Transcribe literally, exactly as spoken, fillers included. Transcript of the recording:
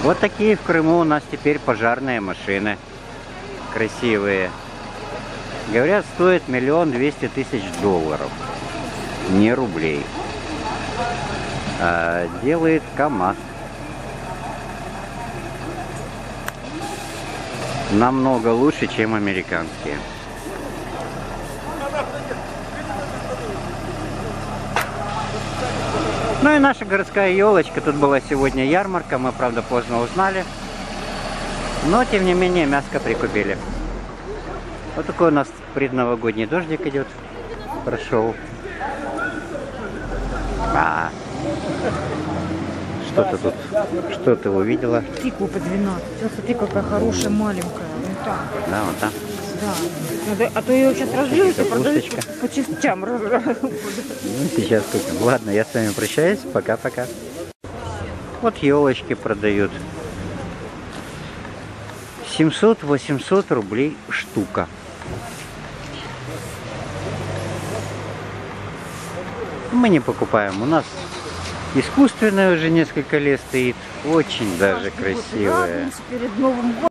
Вот такие в Крыму у нас теперь пожарные машины. Красивые. Говорят, стоит миллион двести тысяч долларов. Не рублей. А делает КамАЗ. Намного лучше, чем американские. Ну и наша городская елочка. Тут была сегодня ярмарка. Мы, правда, поздно узнали. Но, тем не менее, мяско прикупили. Вот такой у нас предновогодний дождик идет. Прошел. А, что ты тут? Что ты увидела? Тыкву по двенадцать. Вот смотри, какая хорошая, маленькая. Вон там. Да, вот там. Да. Надо, а то я ее сейчас разжую, и продаю Капусточка. по частям. Ну, сейчас купим. Ладно, я с вами прощаюсь. Пока-пока. Вот елочки продают. семьсот-восемьсот рублей штука. Мы не покупаем. У нас искусственная уже несколько лет стоит. Очень даже красивая. Перед Новым годом.